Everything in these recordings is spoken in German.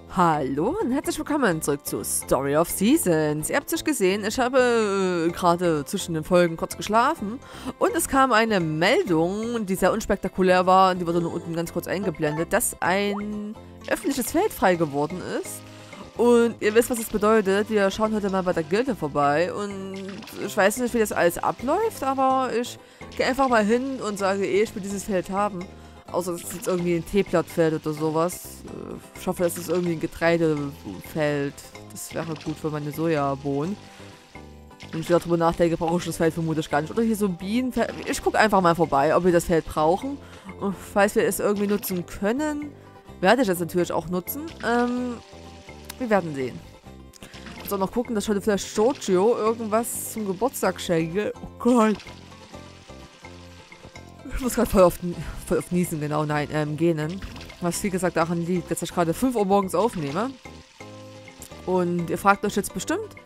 Hallo und herzlich willkommen zurück zu Story of Seasons. Ihr habt es gesehen, ich habe gerade zwischen den Folgen kurz geschlafen und es kam eine Meldung, die sehr unspektakulär war und die wurde nur unten ganz kurz eingeblendet, dass ein öffentliches Feld frei geworden ist. Und ihr wisst, was es bedeutet. Wir schauen heute mal bei der Gilde vorbei und ich weiß nicht, wie das alles abläuft, aber ich gehe einfach mal hin und sage, ich will dieses Feld haben. Außer es ist jetzt irgendwie ein Teeblattfeld oder sowas. Ich hoffe, es ist irgendwie ein Getreidefeld. Das wäre gut für meine Sojabohnen. Wenn ich darüber nachdenke, brauche ich das Feld vermutlich gar nicht. Oder hier so ein Bienenfeld. Ich gucke einfach mal vorbei, ob wir das Feld brauchen. Und falls wir es irgendwie nutzen können, werde ich es natürlich auch nutzen. Wir werden sehen. Ich muss auch noch gucken, dass ich heute vielleicht Giorgio irgendwas zum Geburtstag schenke. Oh Gott. Ich muss gerade voll auf niesen, genau, nein, gähnen. Was wie gesagt daran liegt, dass ich gerade 5 Uhr morgens aufnehme. Und ihr fragt euch jetzt bestimmt,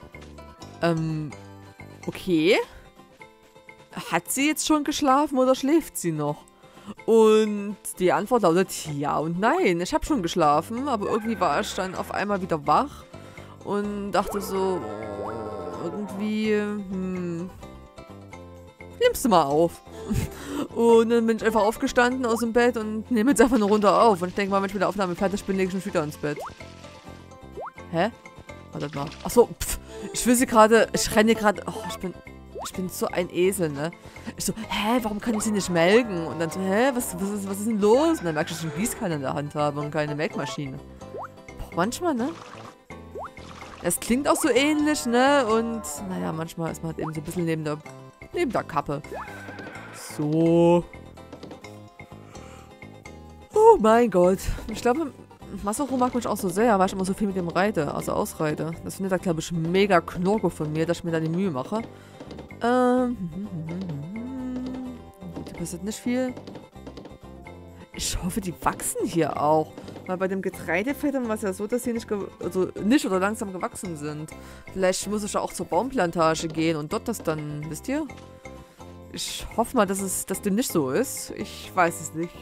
okay, hat sie jetzt schon geschlafen oder schläft sie noch? Und die Antwort lautet ja und nein. Ich habe schon geschlafen, aber irgendwie war ich dann auf einmal wieder wach und dachte so, irgendwie, nimmst du mal auf. Und dann bin ich einfach aufgestanden aus dem Bett und nehme jetzt einfach eine Runde auf. Und ich denke mal, wenn ich mit der Aufnahme fertig bin, lege ich mich wieder ins Bett. Hä? Warte mal. Achso, ich will sie gerade, ich renne gerade, oh, ich bin so ein Esel, ne? Ich so, hä, warum kann ich sie nicht melken? Und dann so, hä, was ist denn los? Und dann merke ich, dass ich eine Gießkanne in der Hand habe und keine Melkmaschine. Boah, manchmal, ne? Es klingt auch so ähnlich, ne? Und, naja, manchmal ist man halt eben so ein bisschen neben der Kappe. So. Oh mein Gott. Ich glaube, Masaru mag mich auch so sehr, weil ich immer so viel mit dem reite, also ausreite. Das findet er, glaube ich, mega Knorke von mir, dass ich mir da die Mühe mache. Da passiert nicht viel. Ich hoffe, die wachsen hier auch. Weil bei dem Getreidefeld war es ja so, dass sie nicht oder langsam gewachsen sind. Vielleicht muss ich ja auch zur Baumplantage gehen und dort das dann, wisst ihr? Ich hoffe mal, dass dem nicht so ist. Ich weiß es nicht.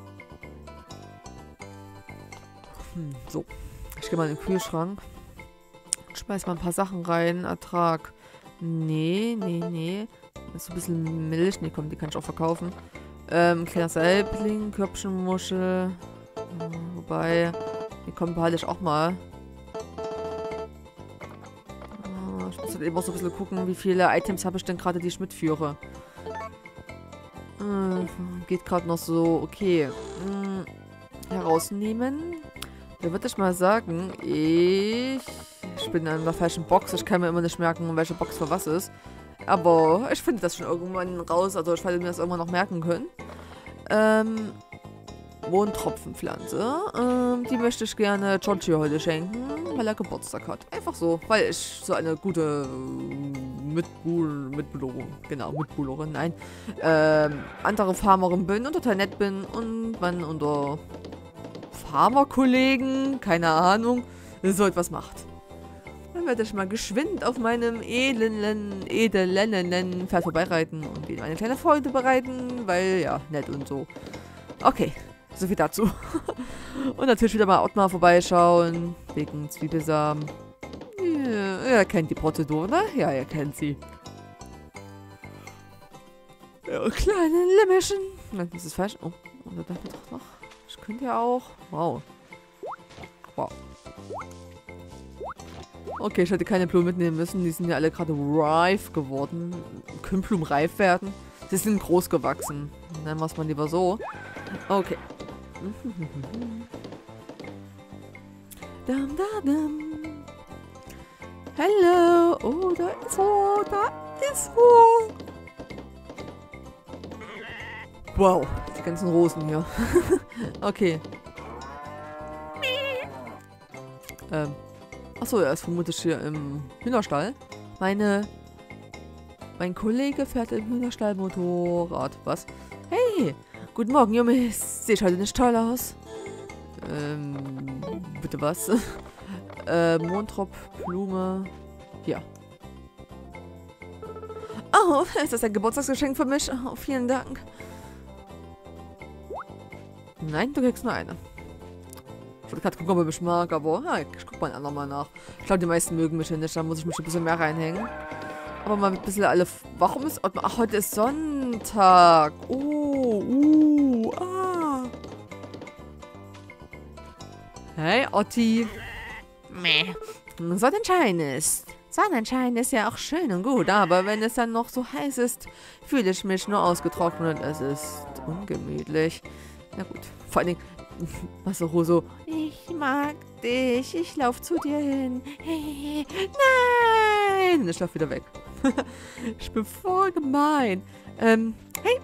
So. Ich gehe mal in den Kühlschrank. Schmeiß mal ein paar Sachen rein. Ertrag. Nee. Das ist so ein bisschen Milch. Nee, komm, die kann ich auch verkaufen. Kleiner Saibling, Körbchenmuschel. Wobei, die kommen behalte ich auch mal. Ich muss halt eben auch so ein bisschen gucken, wie viele Items habe ich denn gerade, die ich mitführe. Geht gerade noch so, okay. Herausnehmen. Da würde ich mal sagen, ich bin in der falschen Box. Ich kann mir immer nicht merken, welche Box für was ist. Aber ich finde das schon irgendwann raus. Also ich werde mir das irgendwann noch merken können. Mondtropfenpflanze. Die möchte ich gerne Giorgio heute schenken, weil er Geburtstag hat. Einfach so, weil ich so eine gute Mitbuhlerin, nein, andere Farmerin bin und total nett bin und man unter Farmerkollegen, keine Ahnung, so etwas macht. Dann werde ich mal geschwind auf meinem edlen Pferd vorbeireiten und ihm eine kleine Freude bereiten, weil, ja, nett und so. Okay, so viel dazu. Und natürlich wieder mal Ottmar vorbeischauen, wegen Zwiebelsamen. Ja, er kennt die Prozedur, ne? Ja, er kennt sie. Ja, kleine Limmerchen. Nein, das ist falsch. Oh, und da dachte ich doch noch. Ich könnte ja auch. Wow. Okay, ich hätte keine Blumen mitnehmen müssen. Die sind ja alle gerade reif geworden. Können Blumen reif werden? Sie sind groß gewachsen. Nennen wir es mal lieber so. Okay. Hallo. Oh, da ist wo. Wow, die ganzen Rosen hier. Okay. Achso, er ist vermutlich hier im Hühnerstall. Mein Kollege fährt im Hühnerstall Motorrad. Was? Hey, guten Morgen, Jungs. Sehe ich heute nicht toll aus? Bitte was? Mondtropf, Blume. Hier. Oh, ist das ein Geburtstagsgeschenk für mich? Oh, vielen Dank. Nein, du kriegst nur eine. wollte gerade gucken, ob er mich mag, aber ja, ich guck mal ein andermal nach. Ich glaube, die meisten mögen mich ja nicht, da muss ich mich ein bisschen mehr reinhängen. Aber mal ein bisschen alle... Warum ist... Ach, heute ist Sonntag. Ah. Hey, Otti. Meh. Sonnenschein ist. Sonnenschein ist ja auch schön und gut, aber wenn es dann noch so heiß ist, fühle ich mich nur ausgetrocknet. Es ist ungemütlich. Na gut, vor allen Dingen, Masaru so, ich mag dich, ich lauf zu dir hin. Nein! Und ich lauf wieder weg. Ich bin voll gemein. Hey.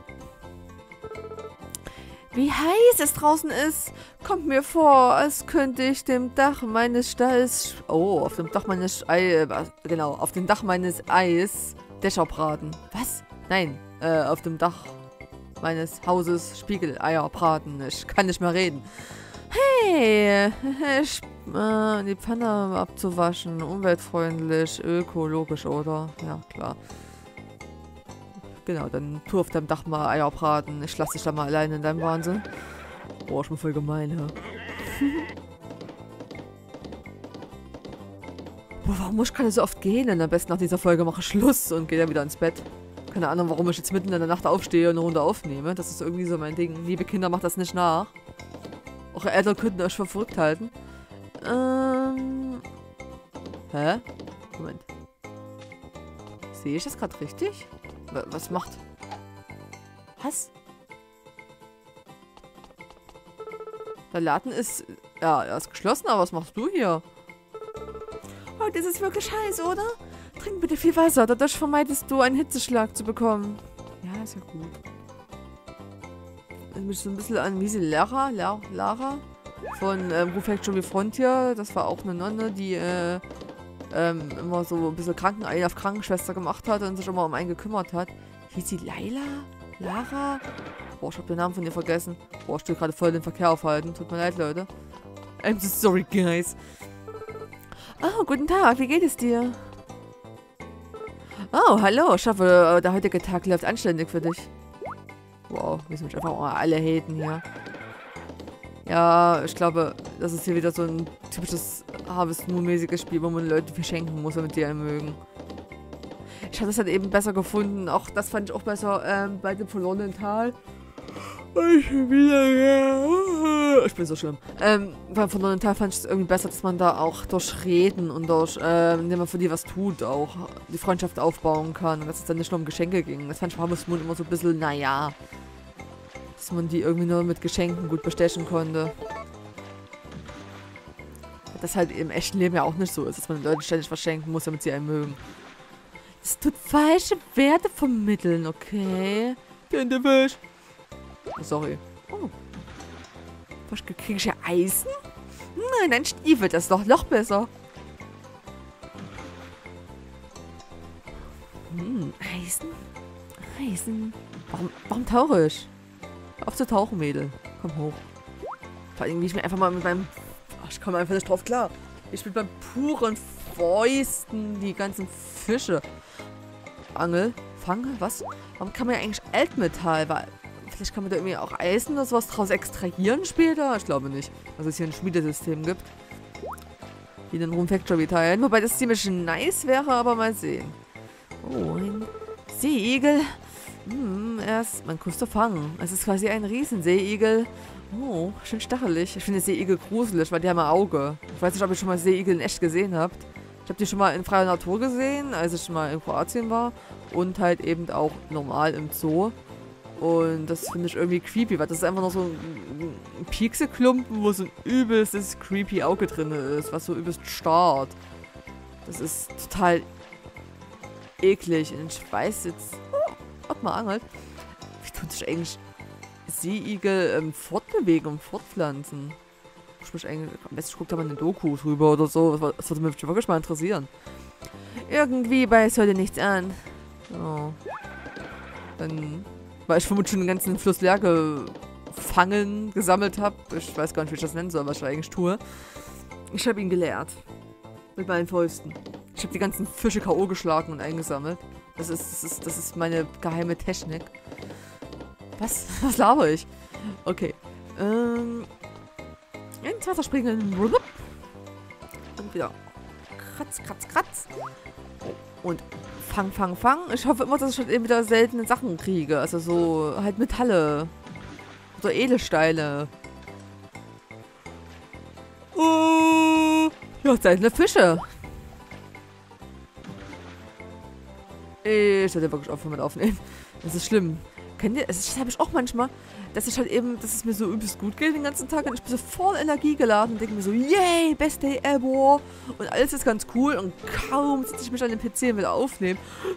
Wie heiß es draußen ist, kommt mir vor, als könnte ich dem Dach meines Stalls... Oh, auf dem Dach meines... genau, auf dem Dach meines Eis Dächer braten. Was? Nein, auf dem Dach meines Hauses Spiegeleier braten. Ich kann nicht mehr reden. Hey, die Pfanne abzuwaschen, umweltfreundlich, ökologisch, oder? Ja, klar. Genau, dann tu auf deinem Dach mal Eier braten. Ich lasse dich da mal alleine in deinem Wahnsinn. Boah, ich bin voll gemein, ja. Boah, warum muss ich gerade so oft gehen? Denn am besten nach dieser Folge mache ich Schluss und gehe dann wieder ins Bett. Keine Ahnung, warum ich jetzt mitten in der Nacht aufstehe und eine Runde aufnehme. Das ist irgendwie so mein Ding. Liebe Kinder, macht das nicht nach. Auch Eltern könnten euch für verrückt halten. Hä? Moment. Sehe ich das gerade richtig? Was macht... Was? Der Laden ist... Ja, er ist geschlossen, aber was machst du hier? Heute ist es wirklich heiß, oder? Trink bitte viel Wasser, dadurch vermeidest du einen Hitzeschlag zu bekommen. Ja, ist ja gut. Ich bin so ein bisschen an Miese Lara von Ruf Factory Frontier. Das war auch eine Nonne, die immer so ein bisschen auf Krankenschwester gemacht hat und sich immer um einen gekümmert hat. Hieß sie Laila? Lara? Boah, ich hab den Namen von ihr vergessen. Boah, ich stehe gerade voll den Verkehr aufhalten. Tut mir leid, Leute. I'm so sorry, guys. Oh, guten Tag, wie geht es dir? Oh, hallo, ich hoffe, der heutige Tag läuft anständig für dich. Wow, wir sind einfach mal alle haten hier. Ja, ich glaube, das ist hier wieder so ein typisches Harvest Moon-mäßiges Spiel, wo man Leute verschenken muss, damit die einen mögen. Ich hatte es halt eben besser gefunden. Auch das fand ich auch besser bei dem verlorenen Tal. Ich bin so schlimm. Beim verlorenen Tal fand ich es irgendwie besser, dass man da auch durch Reden und durch, indem man für die was tut, auch die Freundschaft aufbauen kann. Und dass es dann nicht nur um Geschenke ging. Das fand ich bei Harvest Moon immer so ein bisschen, naja. Dass man die irgendwie nur mit Geschenken gut bestechen konnte. Das halt im echten Leben ja auch nicht so ist, dass man den Leuten ständig was schenken muss, damit sie einen mögen. Das tut falsche Werte vermitteln, okay? Tante Fisch. Sorry. Oh. Was, krieg ich ja Eisen? Nein, ein Stiefel, das ist doch noch besser. Eisen? Eisen? Warum tauche ich? Hör auf zu tauchen, Mädel. Komm hoch. Vor allem, wie ich mir einfach mal mit meinem... Ach, ich komme einfach nicht drauf klar. Ich bin beim puren Fäusten die ganzen Fische fange? Was? Warum kann man ja eigentlich Altmetall? Weil vielleicht kann man da irgendwie auch Eisen oder sowas draus extrahieren später? Ich glaube nicht. Also es hier ein Schmiedesystem gibt. Wie in den Room Factory Teilen. Wobei das ziemlich nice wäre, aber mal sehen. Oh, ein Seeigel. Er ist mein größter Fang. Es ist quasi ein Riesenseeigel. Oh, schön stachelig. Ich finde Seeigel gruselig, weil die haben ein Auge. Ich weiß nicht, ob ihr schon mal Seeigel in echt gesehen habt. Ich habe die schon mal in freier Natur gesehen, als ich mal in Kroatien war. Und halt eben auch normal im Zoo. Und das finde ich irgendwie creepy, weil das ist einfach noch so ein Piekseklumpen, wo so ein übelstes creepy Auge drin ist, was so übelst starrt. Das ist total eklig. Und ich weiß jetzt, ob man angelt, wie tut sich eigentlich Seeigel fortbewegen und fortpflanzen? Ich mich eigentlich, am besten guckt da mal eine Doku drüber oder so. Das würde mich wirklich mal interessieren. Irgendwie beißt heute nichts an. Oh. Dann, weil ich vermutlich schon den ganzen Fluss leer gesammelt habe. Ich weiß gar nicht, wie ich das nennen soll, was ich eigentlich tue. Ich habe ihn geleert. Mit meinen Fäusten. Ich habe die ganzen Fische K.O. geschlagen und eingesammelt. Das ist meine geheime Technik. Was? Was laber ich? Okay. ins Wasser springen. Und wieder kratz, kratz, kratz. Und fang, fang, fang. Ich hoffe immer, dass ich halt eben wieder seltene Sachen kriege. Also so halt Metalle. Oder Edelsteine. Ja, seltene Fische. Ich sollte wirklich aufhören mit aufnehmen. Das ist schlimm. Kennt ihr? Das habe ich auch manchmal, dass es mir so übelst gut geht den ganzen Tag und ich bin so voll Energie geladen und denke mir so, yay, best day ever. Und alles ist ganz cool und kaum sitze ich mich an den PC und will aufnehmen.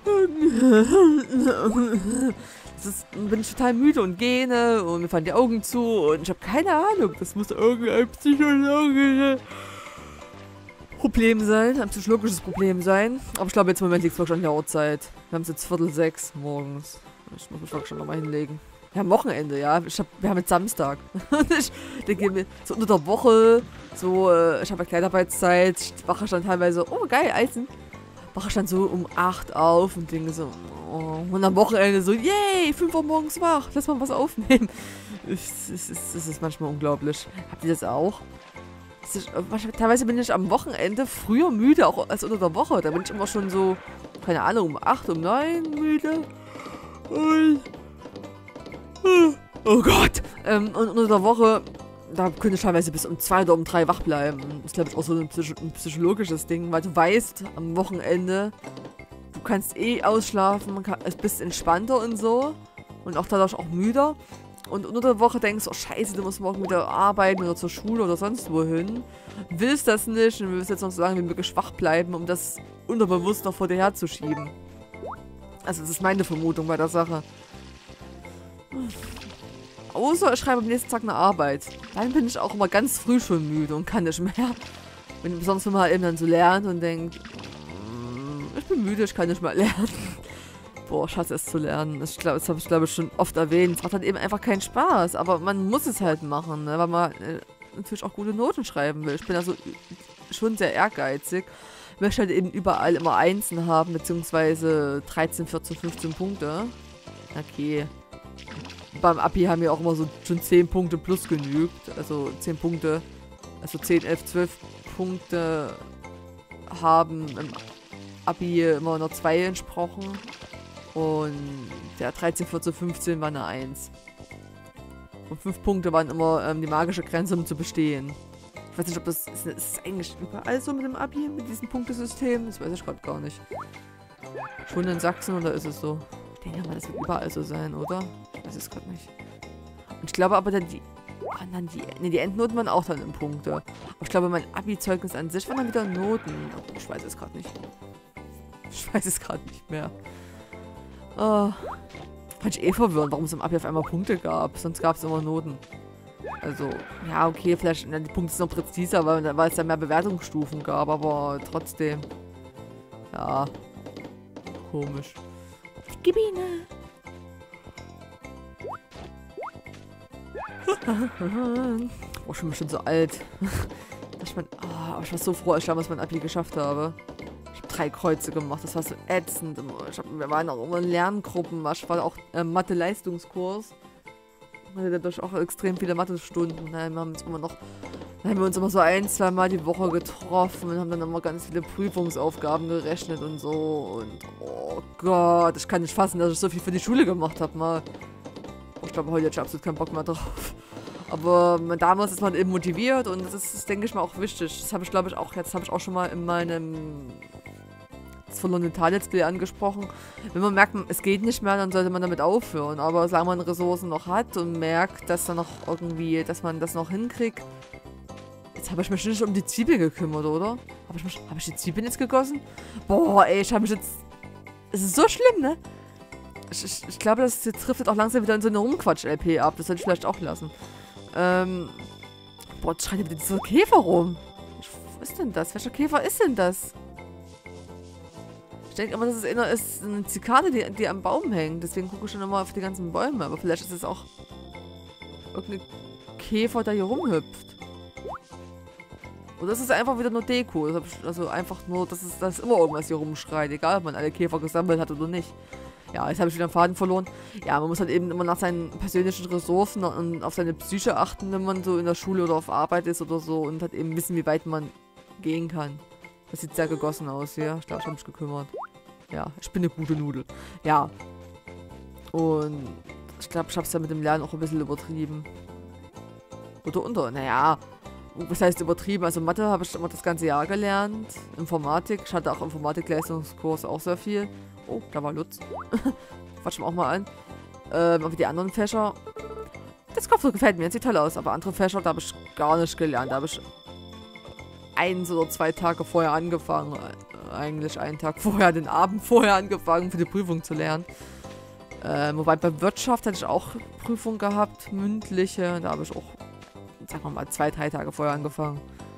Bin ich total müde und gähne und mir fallen die Augen zu und ich habe keine Ahnung. Das muss irgendein psychologisches Problem sein, ein psychologisches Problem sein. Aber ich glaube, jetzt im Moment liegt es wirklich an der Uhrzeit. Wir haben es jetzt 5:45 morgens. Ich muss mich wirklich schon nochmal hinlegen. Ja, am Wochenende, ja. Wir haben jetzt Samstag. Ich denke mir, so unter der Woche, so, ich habe ja Kleidarbeitszeit, ich wache schon teilweise, oh geil, Eisen. Wache ich dann so um 8 auf und denke so, oh. Und am Wochenende so, yay, 5 Uhr morgens wach, lass mal was aufnehmen. Es ist manchmal unglaublich. Habt ihr das auch? Teilweise bin ich am Wochenende früher müde, auch als unter der Woche. Da bin ich immer schon so, keine Ahnung, um 8, um 9 müde. Und, oh Gott. Und unter der Woche, da könnte ich teilweise bis um 2 oder um 3 wach bleiben. Das ist, glaube ich, auch so ein psychologisches Ding, weil du weißt, am Wochenende, du kannst eh ausschlafen, bist entspannter und so. Und auch dadurch auch müder. Und unter der Woche denkst du, oh scheiße, du musst morgen wieder arbeiten oder zur Schule oder sonst wohin. Willst das nicht und willst jetzt noch so lange wie möglich schwach bleiben, um das unterbewusst noch vor dir herzuschieben. Also das ist meine Vermutung bei der Sache. Außer ich schreibe am nächsten Tag eine Arbeit. Dann bin ich auch immer ganz früh schon müde und kann nicht mehr. Besonders wenn man halt eben dann so lernt und denkt, ich bin müde, ich kann nicht mehr lernen. Boah, ich hasse es zu lernen. Das habe ich, glaube ich, schon oft erwähnt. Es macht halt eben einfach keinen Spaß. Aber man muss es halt machen, ne? Weil man natürlich auch gute Noten schreiben will. Ich bin also schon sehr ehrgeizig. Ich möchte halt eben überall immer Einsen haben, beziehungsweise 13, 14, 15 Punkte. Okay. Beim Abi haben wir auch immer so schon 10 Punkte plus genügt. Also 10 Punkte, also 10, 11, 12 Punkte haben im Abi immer noch 2 entsprochen. Und der 13, 14, 15 war eine 1. Und 5 Punkte waren immer die magische Grenze, um zu bestehen. Ich weiß nicht, ob das ist eigentlich überall so mit dem Abi, mit diesem Punktesystem. Das weiß ich gerade gar nicht. Schon in Sachsen oder ist es so? Ich denke mal, das wird überall so sein, oder? Ich weiß es gerade nicht. Und ich glaube aber dann die Endnoten waren auch dann in Punkte. Aber ich glaube, mein Abi-Zeugnis an sich waren dann wieder Noten. Aber ich weiß es gerade nicht. Ich weiß es gerade nicht mehr. Oh, fand ich eh verwirrend, warum es im Abi auf einmal Punkte gab. Sonst gab es immer Noten. Also, ja, okay, vielleicht die Punkte sind noch präziser, weil es da mehr Bewertungsstufen gab, aber trotzdem. Ja. Komisch. Gib ihn! Oh, schon bestimmt so alt. Ich war so froh, als ich damals mein Abi geschafft habe. 3 Kreuze gemacht, das war so ätzend. Wir waren auch immer in Lerngruppen, ich war auch Mathe-Leistungskurs. Wir hatten dadurch auch extrem viele Mathe-Stunden. Dann haben wir uns immer so 1, 2 Mal die Woche getroffen und haben dann immer ganz viele Prüfungsaufgaben gerechnet und so. Und oh Gott, ich kann nicht fassen, dass ich so viel für die Schule gemacht habe mal. Ich glaube, heute hätte ich absolut keinen Bock mehr drauf. Aber damals ist man eben motiviert und das ist, denke ich mal, auch wichtig. Das habe ich, glaube ich, auch schon mal in meinem verlorene Let's Play angesprochen. Wenn man merkt, es geht nicht mehr, dann sollte man damit aufhören. Aber solange man Ressourcen noch hat und merkt, dass dann noch irgendwie, dass man das noch hinkriegt. Jetzt habe ich mich nicht um die Zwiebeln gekümmert, oder? Habe ich die Zwiebeln jetzt gegossen? Boah, ey, ich habe mich jetzt... Es ist so schlimm, ne? Ich glaube, das trifft auch langsam wieder in so eine Rumquatsch-LP ab. Das sollte ich vielleicht auch lassen. Boah, jetzt schreit wieder dieser Käfer rum. Was ist denn das? Welcher Käfer ist denn das? Ich denke immer, das ist eine Zikade, die am Baum hängt. Deswegen gucke ich schon immer auf die ganzen Bäume. Aber vielleicht ist es auch irgendein Käfer, der hier rumhüpft. Oder ist es einfach wieder nur Deko? Also einfach nur, dass immer irgendwas hier rumschreit. Egal, ob man alle Käfer gesammelt hat oder nicht. Ja, jetzt habe ich wieder den Faden verloren. Ja, man muss halt eben immer nach seinen persönlichen Ressourcen und auf seine Psyche achten, wenn man so in der Schule oder auf Arbeit ist oder so und halt eben wissen, wie weit man gehen kann. Das sieht sehr gegossen aus hier. Ich glaube, ich habe mich gekümmert. Ja, ich bin eine gute Nudel. Ja. Und ich glaube, ich habe es ja mit dem Lernen auch ein bisschen übertrieben. Naja, was heißt übertrieben? Also Mathe habe ich immer das ganze Jahr gelernt. Informatik. Ich hatte auch Informatik-Leistungskurs auch sehr viel. Oh, da war Lutz. Quatschen wir auch mal an. Aber die anderen Fächer. Das Kopf gefällt mir, sieht toll aus. Aber andere Fächer, da habe ich gar nicht gelernt. Da habe ich 1 oder 2 Tage vorher angefangen. Eigentlich einen Tag vorher, den Abend vorher angefangen, für die Prüfung zu lernen. Wobei bei Wirtschaft hatte ich auch Prüfung gehabt, mündliche. Da habe ich auch, sagen wir mal, 2, 3 Tage vorher angefangen.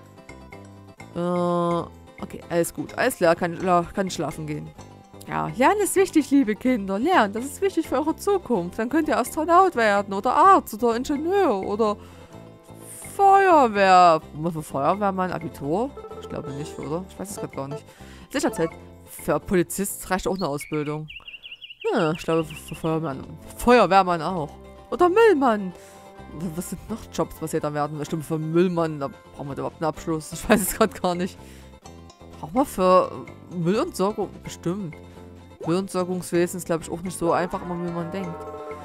Okay, alles gut. Alles klar, kann schlafen gehen. Ja, Lernen ist wichtig, liebe Kinder. Lernen, das ist wichtig für eure Zukunft. Dann könnt ihr Astronaut werden oder Arzt oder Ingenieur oder Feuerwehr. Muss man Feuerwehrmann Abitur? Ich glaube nicht, oder? Ich weiß es gerade gar nicht. Sicherzeit. Für Polizist reicht auch eine Ausbildung. Ja, ich glaube für Feuerwehrmann auch. Oder Müllmann. Was sind noch Jobs, was ihr da werden? Bestimmt für Müllmann, da brauchen wir überhaupt einen Abschluss. Ich weiß es gerade gar nicht. Brauchen wir für Müllentsorgung? Bestimmt. Müllentsorgungswesen ist, glaube ich, auch nicht so einfach, immer wie man denkt.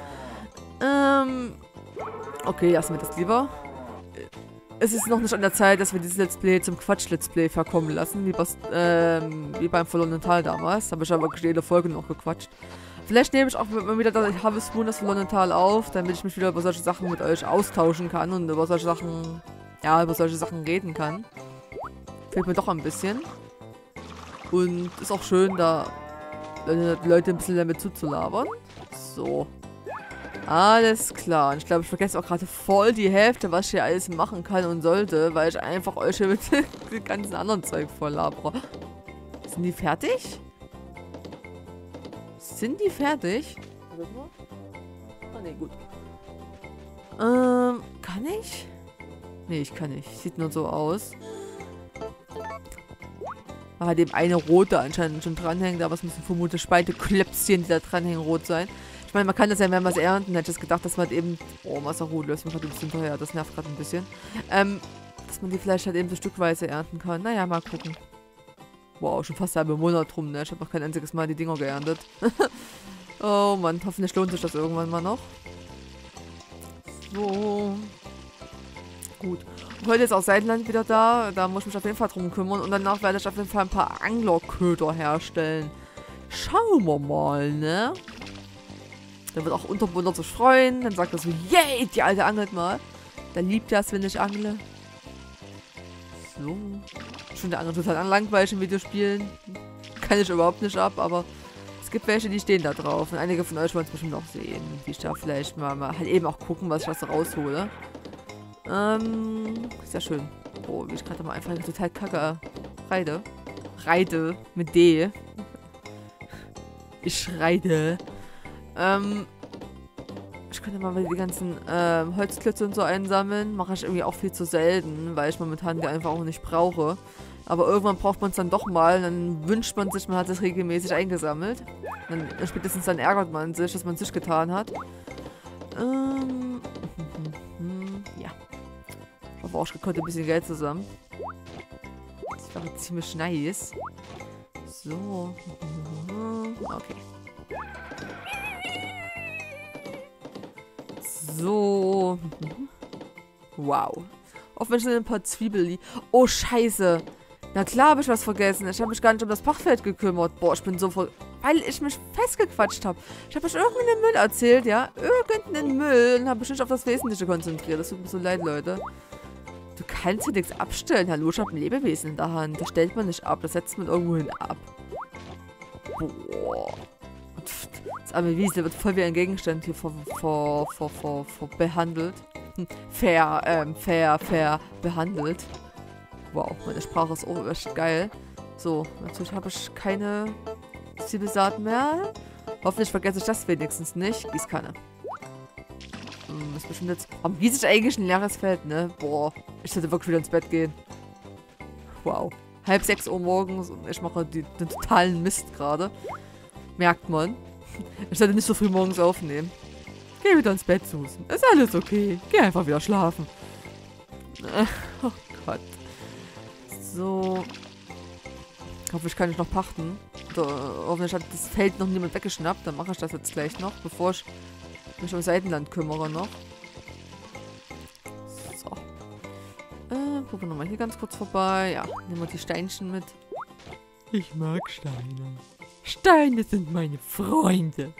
Okay, lassen wir das lieber. Es ist noch nicht an der Zeit, dass wir dieses Let's Play zum Quatsch-Let's Play verkommen lassen, wie beim verlorenen Tal damals. Da habe ich aber wirklich jede Folge noch gequatscht. Vielleicht nehme ich auch mal wieder das Harvest Moon, das verlorene Tal auf, damit ich mich wieder über solche Sachen mit euch austauschen kann und über solche Sachen, ja, über solche Sachen reden kann. Fehlt mir doch ein bisschen. Und ist auch schön, da Leute ein bisschen damit zuzulabern. So. Alles klar. Und ich glaube, ich vergesse auch gerade voll die Hälfte, was ich hier alles machen kann und sollte, weil ich einfach euch hier mit dem ganzen anderen Zeug voll labere. Sind die fertig? Sind die fertig? Ah, ne, gut. Kann ich? Ne, ich kann nicht. Sieht nur so aus. Hat dem eine rote anscheinend schon dranhängt, aber es müssen vermutlich beide Klöpschen, die da dranhängen, rot sein. Ich meine, man kann das ja mehrmals ernten. Hätte ich jetzt gedacht, dass man halt eben... Oh, Maserot löst mich gerade ein bisschen hinterher. Das nervt gerade ein bisschen. Dass man die vielleicht halt eben so stückweise ernten kann. Naja, mal gucken. Wow, schon fast einen Monat rum, ne? Ich habe noch kein einziges Mal die Dinger geerntet. Oh Mann, hoffentlich lohnt sich das irgendwann mal noch. So. Gut. Und heute ist auch Seidenland wieder da. Da muss ich mich auf jeden Fall drum kümmern. Und danach werde ich auf jeden Fall ein paar Anglerköder herstellen. Schauen wir mal, ne? Dann wird auch Unterbunder sich freuen. Dann sagt er so, yay, die Alte angelt mal. Der liebt das, wenn ich angle. So. Ich finde der Angel total langweilig in Videospielen. Kann ich überhaupt nicht ab, aber es gibt welche, die stehen da drauf. Und einige von euch wollen es bestimmt auch sehen. Die ich da vielleicht mal halt eben auch gucken, was ich da so raushole. Sehr schön. Oh, wie ich gerade mal einfach total kacke reite mit D. Ich reite. Ich könnte mal die ganzen Holzklötze und so einsammeln. Mache ich irgendwie auch viel zu selten, weil ich momentan die einfach auch nicht brauche. Aber irgendwann braucht man es dann doch mal. Dann wünscht man sich, man hat es regelmäßig eingesammelt. Dann spätestens dann ärgert man sich, dass man es nicht getan hat. Ja. Aber auch schon ein bisschen Geld zusammen. Das war ziemlich nice. So. Okay. So. Wow. Auf Menschen ein paar Zwiebeln. Oh, scheiße. Na klar habe ich was vergessen. Ich habe mich gar nicht um das Pachtfeld gekümmert. Boah, ich bin so voll... Weil ich mich festgequatscht habe. Ich habe euch irgendeinen Müll erzählt, ja? Irgendeinen Müll. Und habe mich nicht auf das Wesentliche konzentriert. Das tut mir so leid, Leute. Du kannst hier nichts abstellen. Hallo, ich habe ein Lebewesen in der Hand. Das stellt man nicht ab. Das setzt man irgendwo hin ab. Boah. Das arme Wiesel wird voll wie ein Gegenstand hier behandelt. Fair behandelt. Wow, meine Sprache ist auch echt geil. So, natürlich habe ich keine Zwiebelsaat mehr. Hoffentlich vergesse ich das wenigstens nicht. Gießkanne. Ist bestimmt jetzt... Warum gieße ich eigentlich ein leeres Feld, ne? Boah, ich sollte wirklich wieder ins Bett gehen. Wow. 5:30 Uhr morgens und ich mache den totalen Mist gerade. Merkt man. Ich sollte nicht so früh morgens aufnehmen. Geh wieder ins Bett, Susan. Ist alles okay. Geh einfach wieder schlafen. Oh Gott. So. Hoffentlich kann ich noch pachten. Hoffentlich hat das Feld noch niemand weggeschnappt. Dann mache ich das jetzt gleich noch, bevor ich mich um Seitenland kümmere noch. So. Gucken wir nochmal hier ganz kurz vorbei. Ja, nehmen wir die Steinchen mit. Ich mag Steine. Steine sind meine Freunde.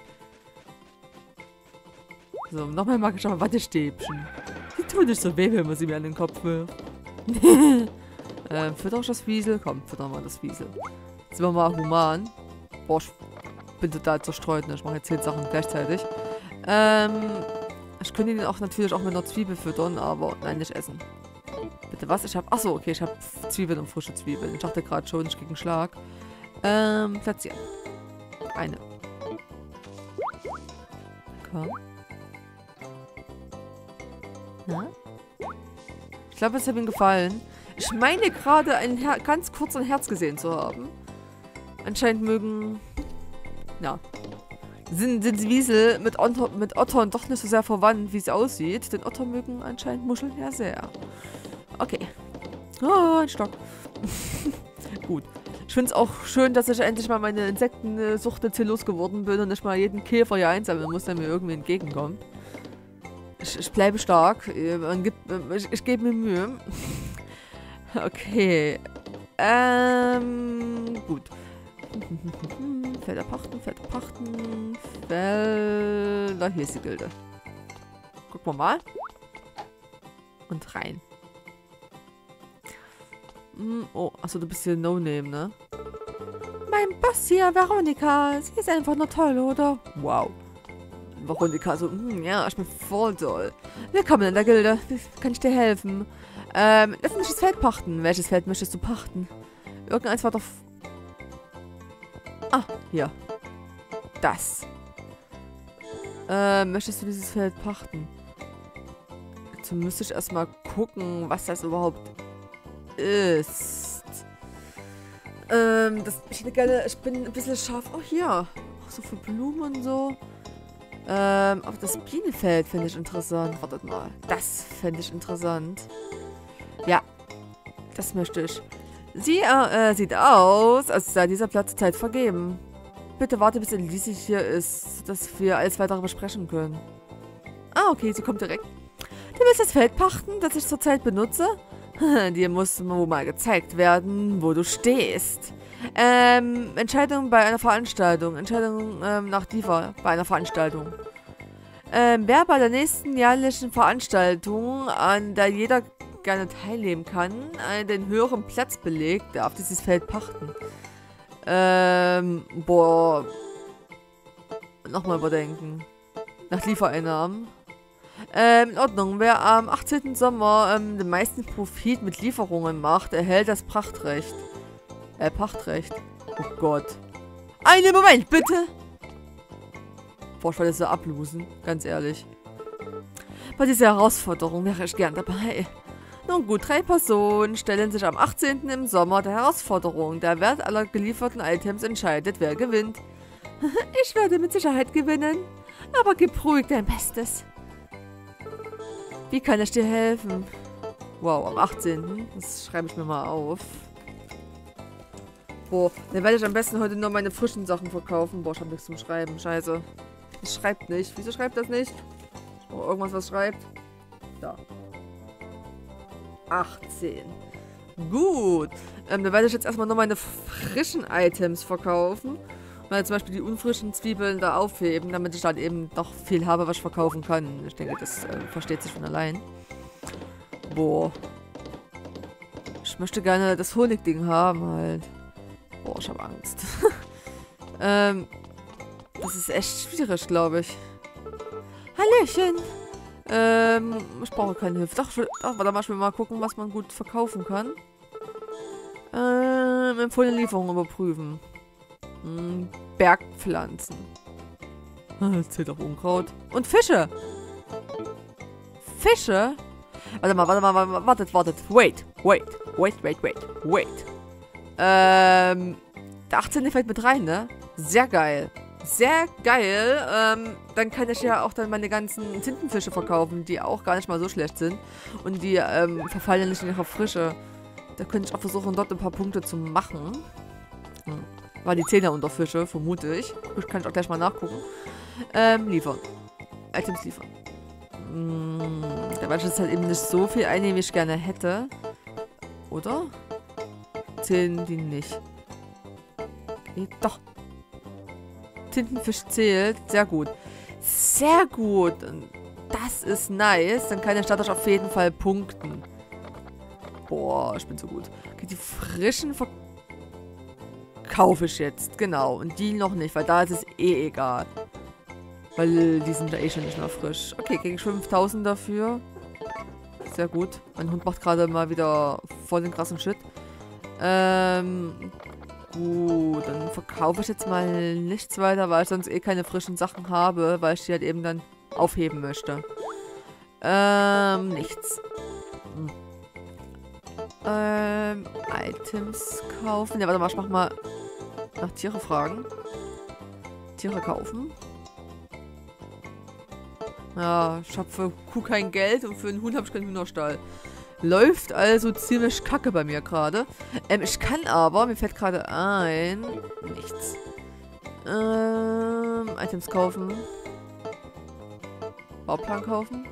So, nochmal mag ich aber Wattestäbchen. Die tun nicht so weh, wenn man sie mir an den Kopf wirft. Fütter ich das Wiesel? Komm, füttern wir das Wiesel. Jetzt sind wir mal human. Boah, ich bin total zerstreut, ne? Ich mache jetzt 10 Sachen gleichzeitig. Ich könnte ihn auch natürlich auch mit einer Zwiebel füttern, aber nein, nicht essen. Bitte was? Ich habe. Achso, okay, ich habe Zwiebeln und frische Zwiebeln. Ich dachte gerade schon, ich kriege einen Schlag. Platzieren. Eine. Komm. Ja? Ich glaube, es hat ihm gefallen. Ich meine gerade ganz kurz ein Herz gesehen zu haben. Anscheinend mögen... Ja. Sind Wiesel mit Ottern doch nicht so sehr verwandt, wie es aussieht. Denn Otter mögen anscheinend Muscheln ja sehr. Okay. Oh, ein Stock. Gut. Ich finde es auch schön, dass ich endlich mal meine Insektensucht jetzt hier losgeworden bin und nicht mal jeden Käfer hier einsammeln muss, der mir irgendwie entgegenkommt. Ich bleibe stark. Ich gebe mir Mühe. Okay. Gut. Felder pachten. Felder. Hier ist die Gilde. Gucken wir mal. Und rein. Oh, achso, du bist hier No-Name, ne? Mein Boss hier, Veronika. Sie ist einfach nur toll, oder? Wow. Veronika so, ja, ich bin voll toll. Willkommen in der Gilde. Wie kann ich dir helfen? Öffentliches Feld pachten. Welches Feld möchtest du pachten? Irgendeins war doch... Ah, hier. Das. Möchtest du dieses Feld pachten? Dazu müsste ich erstmal gucken, was das überhaupt ist. Ich bin ein bisschen scharf. Oh, hier. Auch so für Blumen und so. Aber das Bienenfeld finde ich interessant. Wartet mal. Das fände ich interessant. Ja. Das möchte ich. Sie sieht aus, als sei dieser Platz Zeit vergeben. Bitte warte, bis Elise hier ist, dass wir alles weitere besprechen können. Ah, okay, sie kommt direkt. Du willst das Feld pachten, das ich zurzeit benutze? Dir muss wohl mal gezeigt werden, wo du stehst. Entscheidung bei einer Veranstaltung. Entscheidung nach Diva bei einer Veranstaltung. Wer bei der nächsten jährlichen Veranstaltung, an der jeder gerne teilnehmen kann, den höheren Platz belegt, darf dieses Feld pachten. Boah. Nochmal überdenken. Nach Liefereinnahmen. In Ordnung. Wer am 18. Sommer den meisten Profit mit Lieferungen macht, erhält das Pachtrecht. Pachtrecht. Oh Gott. Einen Moment, bitte! Boah, ich wollte das so ablosen. Ganz ehrlich. Bei dieser Herausforderung wäre ich gern dabei. Nun gut, 3 Personen stellen sich am 18. im Sommer der Herausforderung. Der Wert aller gelieferten Items entscheidet, wer gewinnt. Ich werde mit Sicherheit gewinnen. Aber gib ruhig dein Bestes. Wie kann ich dir helfen? Wow, am 18. Das schreibe ich mir mal auf. Boah, dann werde ich am besten heute nur meine frischen Sachen verkaufen. Boah, ich habe nichts zum Schreiben. Scheiße. Es schreibt nicht. Wieso schreibt das nicht? Oh, irgendwas, was schreibt. Da. 18. Gut. Dann werde ich jetzt erstmal nur meine frischen Items verkaufen. Weil zum Beispiel die unfrischen Zwiebeln da aufheben, damit ich dann eben doch viel habe, was ich verkaufen kann. Ich denke, das versteht sich von allein. Boah. Ich möchte gerne das Honigding haben halt. Boah, ich habe Angst. Das ist echt schwierig, glaube ich. Hallöchen. Ich brauche keine Hilfe. Doch, warte mal, ich will mal gucken, was man gut verkaufen kann. Empfohlene Lieferung überprüfen. Bergpflanzen. Das zählt auch Unkraut. Und Fische. Fische? Warte mal, wartet. Wait. Der 18. fällt mit rein, ne? Sehr geil. Sehr geil. Dann kann ich ja auch dann meine ganzen Tintenfische verkaufen, die auch gar nicht mal so schlecht sind. Und die verfallen ja nicht in ihrer Frische. Da könnte ich auch versuchen, dort ein paar Punkte zu machen. War die 10er unter Fische, vermute ich. Gut, kann ich auch gleich mal nachgucken. Liefern. Items liefern. Da weiß ich jetzt halt eben nicht so viel einnehmen, wie ich gerne hätte. Oder? Zählen die nicht. Okay, doch. Tintenfisch zählt. Sehr gut. Sehr gut. Das ist nice. Dann kann ich dadurch auf jeden Fall punkten. Boah, ich bin so gut. Okay, die frischen verkaufe ich jetzt. Genau. Und die noch nicht, weil da ist es eh egal. Weil die sind ja eh schon nicht mehr frisch. Okay, kriege ich 5000 dafür. Sehr gut. Mein Hund macht gerade mal wieder voll den krassen Shit. Gut, dann verkaufe ich jetzt mal nichts weiter, weil ich sonst eh keine frischen Sachen habe, weil ich die halt eben dann aufheben möchte. Nichts. Items kaufen. Ja, warte mal, ich mach mal nach Tiere fragen. Tiere kaufen. Ja, ich habe für Kuh kein Geld und für einen Hund habe ich keinen Hühnerstall. Läuft also ziemlich kacke bei mir gerade. Ich kann aber, mir fällt gerade ein, nichts. Items kaufen. Bauplan kaufen.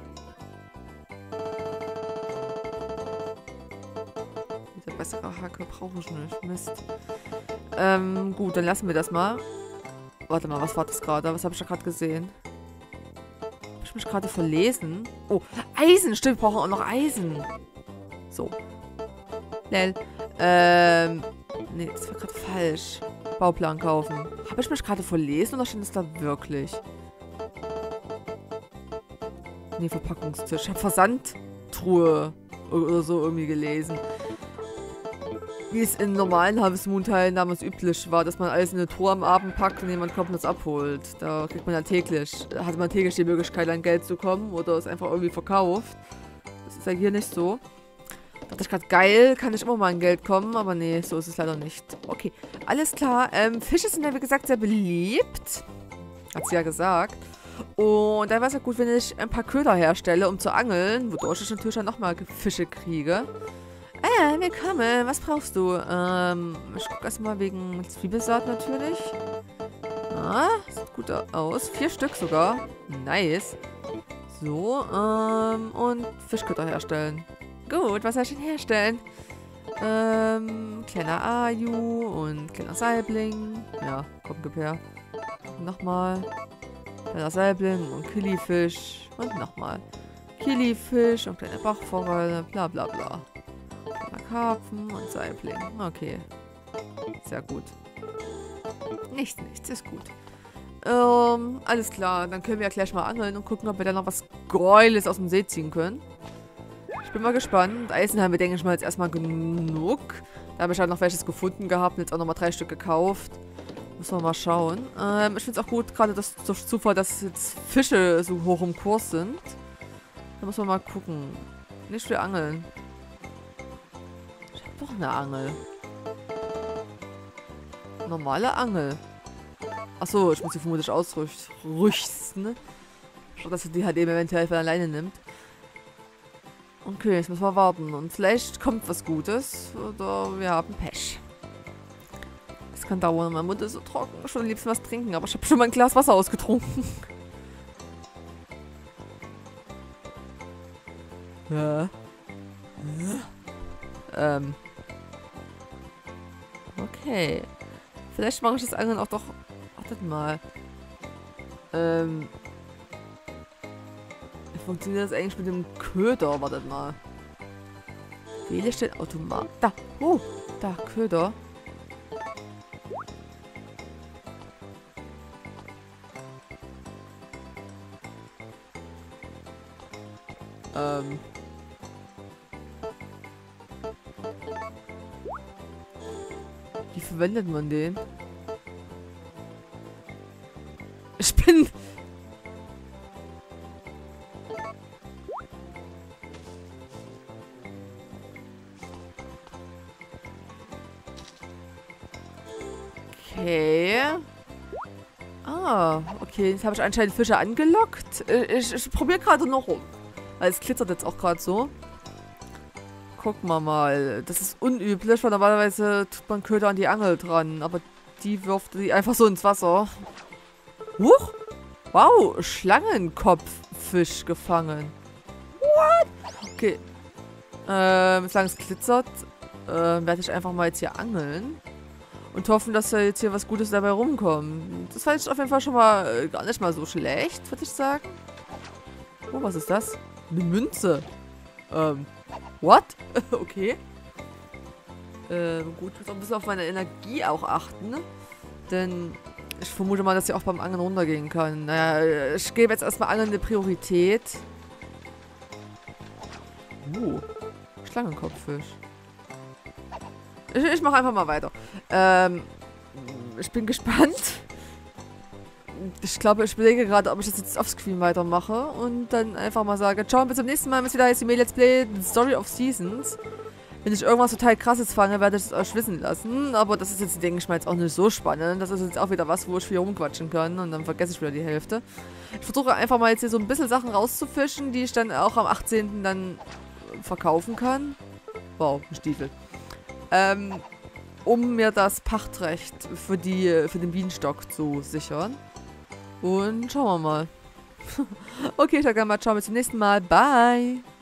Diese bessere Hacke brauche ich nicht. Mist. Gut, dann lassen wir das mal. Warte mal, was war das gerade? Was habe ich da gerade gesehen? Habe ich mich gerade verlesen? Oh, Eisen! Stimmt, wir brauchen auch noch Eisen. So. Lel. Nee, das war gerade falsch. Bauplan kaufen. Habe ich mich gerade verlesen oder steht das da wirklich? Nee, Verpackungstisch. Ich habe Versandtruhe oder so irgendwie gelesen. Wie es in normalen Harvest Moon Teilen damals üblich war, dass man alles in eine Truhe am Abend packt und jemand kommt und das abholt. Da kriegt man ja täglich, hat man täglich die Möglichkeit, an Geld zu kommen oder es einfach irgendwie verkauft. Das ist ja hier nicht so. Dachte ich gerade, geil, kann ich immer mal an Geld kommen, aber nee, so ist es leider nicht. Okay, alles klar. Fische sind ja, wie gesagt, sehr beliebt. Hat sie ja gesagt. Und dann wäre es ja gut, wenn ich ein paar Köder herstelle, um zu angeln, wodurch ich natürlich dann nochmal Fische kriege. Willkommen. Was brauchst du? Ich gucke erstmal wegen Zwiebelsaat natürlich. Ah, sieht gut aus. 4 Stück sogar. Nice. So, und Fischköder herstellen. Gut, was soll ich denn herstellen? Kleiner Aju und kleiner Saibling. Ja, komm, gib her. Nochmal. Kleiner Saibling und Killifisch. Und nochmal. Killifisch und kleine Bachforelle. Bla bla bla. Kleiner Karpfen und Saibling. Okay. Sehr gut. Nichts, ist gut. Alles klar. Dann können wir ja gleich mal angeln und gucken, ob wir da noch was Geiles aus dem See ziehen können. Ich bin mal gespannt. Eisen haben wir, denke ich mal, jetzt erstmal genug. Da habe ich halt noch welches gefunden gehabt und jetzt auch nochmal 3 Stück gekauft. Müssen wir mal schauen. Ich finde es auch gut, gerade das durch Zufall, dass jetzt Fische so hoch im Kurs sind. Da muss man mal gucken. Nicht viel angeln. Ich habe doch eine Angel. Normale Angel. Achso, ich muss sie vermutlich ausrüsten. Statt dass sie die halt eben eventuell von alleine nimmt. Okay, jetzt müssen wir warten. Und vielleicht kommt was Gutes. Oder wir haben Pech. Das kann dauern. Mein Mund ist so trocken. Ich würde am liebsten was trinken. Aber ich habe schon mal ein Glas Wasser ausgetrunken. Ja. Okay. Vielleicht mache ich das Angeln auch doch... Wartet mal. Wie funktioniert das eigentlich mit dem Köder? Wartet mal. Wähle ich den Automat? Da. Oh, da, Köder. Wie verwendet man den? Ich bin... Okay. Ah, okay. Jetzt habe ich anscheinend Fische angelockt. Ich probiere gerade noch rum. Weil es glitzert jetzt auch gerade so. Gucken wir mal. Das ist unüblich, weil normalerweise tut man Köder an die Angel dran. Aber die wirft die einfach so ins Wasser. Huch! Wow, Schlangenkopffisch gefangen. What? Okay. Solange es glitzert, werde ich einfach mal jetzt hier angeln. Und hoffen, dass da jetzt hier was Gutes dabei rumkommt. Das fand ich auf jeden Fall schon mal gar nicht mal so schlecht, würde ich sagen. Oh, was ist das? Eine Münze. What? Okay. Gut, ich muss auch ein bisschen auf meine Energie auch achten. Denn ich vermute mal, dass sie auch beim Angeln runtergehen kann. Naja, ich gebe jetzt erstmal Angeln eine Priorität. Schlangenkopffisch. Ich mache einfach mal weiter. Ich bin gespannt. Ich glaube, ich überlege gerade, ob ich das jetzt offscreen weitermache und dann einfach mal sage, ciao, bis zum nächsten Mal, bis wieder heißt die Let's Play Story of Seasons. Wenn ich irgendwas total krasses fange, werde ich es euch wissen lassen. Aber das ist jetzt, denke ich mal, jetzt auch nicht so spannend. Das ist jetzt auch wieder was, wo ich viel rumquatschen kann und dann vergesse ich wieder die Hälfte. Ich versuche einfach mal jetzt hier so ein bisschen Sachen rauszufischen, die ich dann auch am 18. dann verkaufen kann. Wow, ein Stiefel. Um mir das Pachtrecht für den Bienenstock zu sichern. Und schauen wir mal. Okay, ich sage mal ciao, bis zum nächsten Mal. Bye.